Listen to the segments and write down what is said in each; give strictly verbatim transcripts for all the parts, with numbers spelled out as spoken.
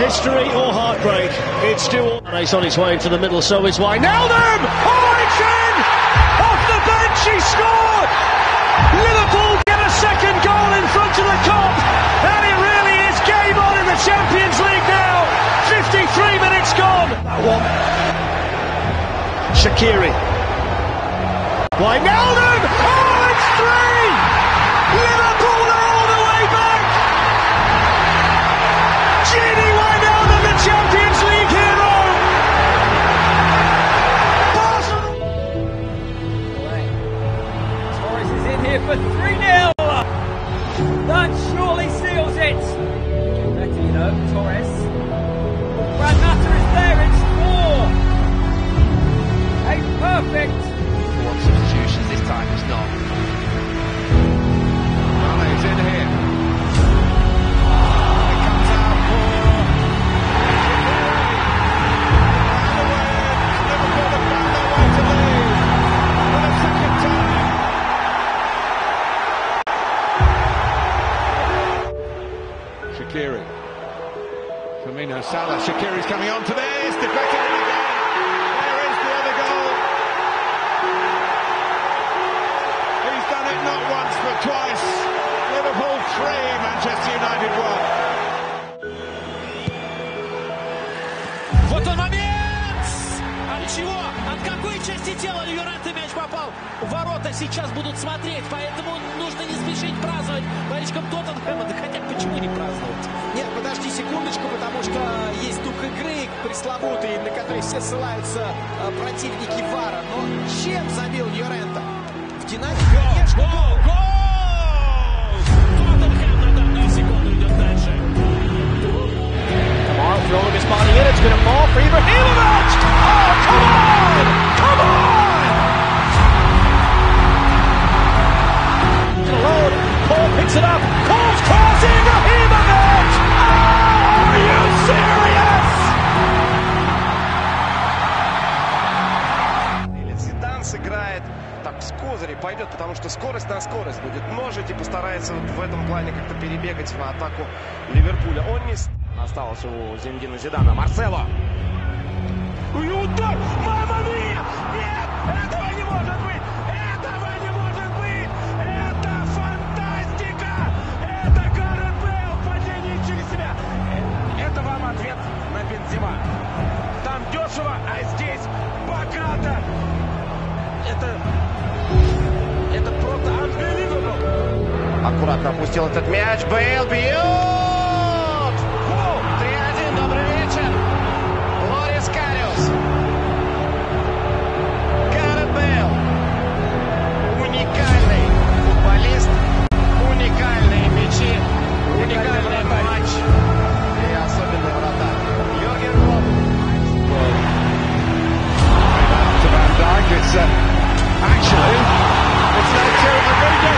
History or heartbreak, it's still... He's on his way into the middle, so is Wijnaldum! Oh, it's in! Off the bench, he scored! Liverpool get a second goal in front of the Kop, and it really is game on in the Champions League now! fifty-three minutes gone! That one. Shaqiri. Wijnaldum! Oh, it's three! Liverpool are all the way back! Gini Wijnaldum, the Champions League hero! Torres is in here for three nil! That surely seals it! Bettino, Torres. Brad Matter is there, it's four! A perfect! One substitutions this time, it's not. Mane's in here. It comes out for... Liverpool have found their way to lead for the second time. Shaqiri. Firmino, Salah, Shaqiri's coming on to this, deflected in again. There is the other goal. He's done it not once but twice. Liverpool three, Manchester United one. Вот он момент! А ничего, от какой части тела Льюранте мяч попал? Ворота сейчас будут смотреть, поэтому нужно не спешить праздновать болельщикам Тоттенхэма. Да хотя почему не праздновать? Нет, подожди секундочку, потому что есть дух игры пресловутый, на который все ссылаются э, противники ВАРа. Но чем забил Льюранте? В динамике, конечно, гол! Тоттенхэм на данную секунду идет дальше. Kamara throwing his body in, it's going to fall for Ibrahimovic! Oh, come on! Come on! Alone, Paul picks it up, Cole's cross, Ibrahimovic! Oh, are you serious? Или Зидан сыграет так с козырей, пойдет, потому что скорость на скорость будет множить и постарается вот в этом плане как-то перебегать в атаку Ливерпуля. Он не... Осталось у Зиндина Зидана. Марсело! И удар! Мама мия! Нет! Этого не может быть! Этого не может быть! Это фантастика! Это Гаррет Бейл в падении через себя! Это вам ответ на Бензема. Там дешево, а здесь богато! Это... Это просто unbelievable! Аккуратно опустил этот мяч. Бейл бьет! три один, добрый вечер. Лорис Кариус. Гаррет Бейл. Уникальный футболист. Уникальные мячи. Уникальный матч. И особенно вратарь. Йорген Клоп. To Van Dijk, it's uh, actually it's now Thierry Henry.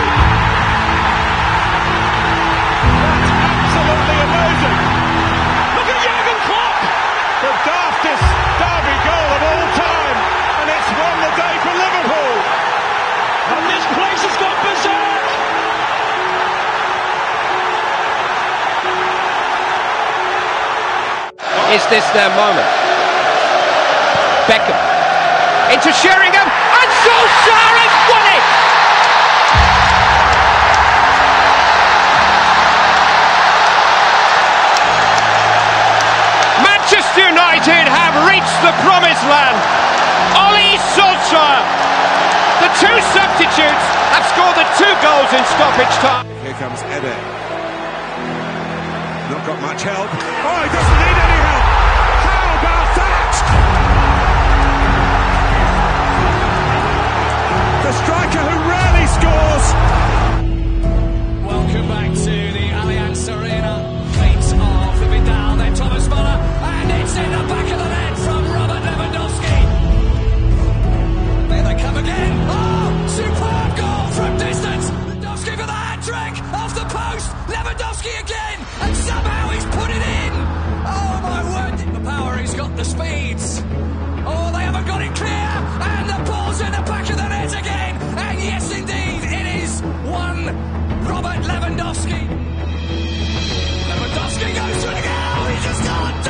That's absolutely amazing. Look at Jurgen Klopp, the daftest derby goal of all time, and it's won the day for Liverpool. And this place has gone berserk! Is this their moment? Beckham into Sheringham, and Solskjaer has won it! Manchester United have reached the promised land. Ole Solskjaer, the two substitutes, have scored the two goals in stoppage time. Here comes Ede. Not got much help. Oh, he doesn't need any help. How about that? The striker who rarely scores. Welcome back to the Allianz Arena. Feet are flipping down, then Thomas Muller, and it's in the back of the net from Robert Lewandowski. There they come again. Oh, superb goal from distance. Lewandowski for the hat-trick off the post. Lewandowski again, and somehow he's put it in. Oh my word! The power, he's got the speeds. Oh, they haven't got it clear, and the ball's in the back of the net again. And yes, indeed, it is one Robert Lewandowski. Lewandowski goes to the goal. He just can't.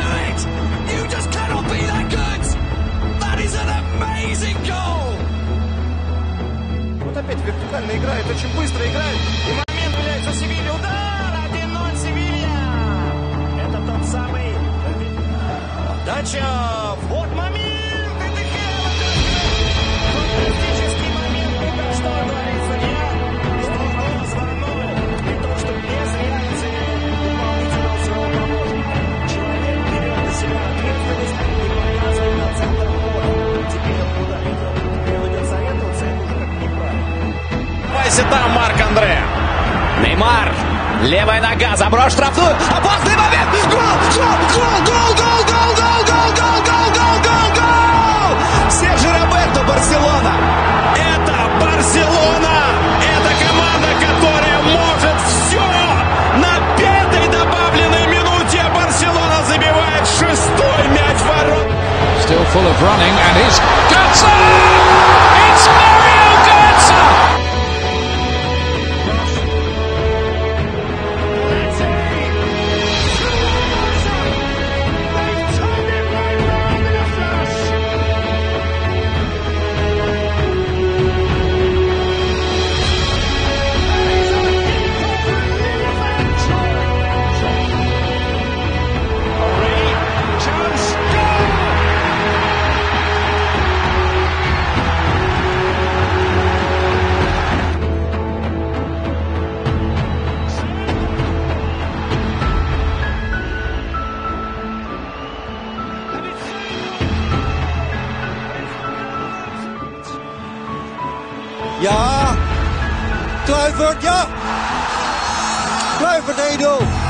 правильно играет, очень быстро играет. И момент является Севилья. Удар! один ноль Севилья! Это тот самый... Дача! Вот момент! Это фантастический момент! Ну-ка, что говорится? Я что звонок. И то, что без реакции выполнительного своего помощника. Человек берет на себя ответственность и показывает на центр поля. Теперь он куда идет? Теперь он идет советоваться, это уже неправильно. Вайся там, Марк Андре. Неймар. Левая нога, заброс штрафную. Опасный момент. Гол! Гол! Гол! Гол! Гол! Гол! Гол! Гол! Гол! Гол! Гол! Гол! Гол! Серджио Роберто, Барселона. Это Барселона. Это команда, которая может все. На пятой добавленной минуте Барселона забивает шестой мяч в ворот. Still full of running and it's Götze! It's Mario Götze! Ja, Kluivert, ja! Kluivert één nul.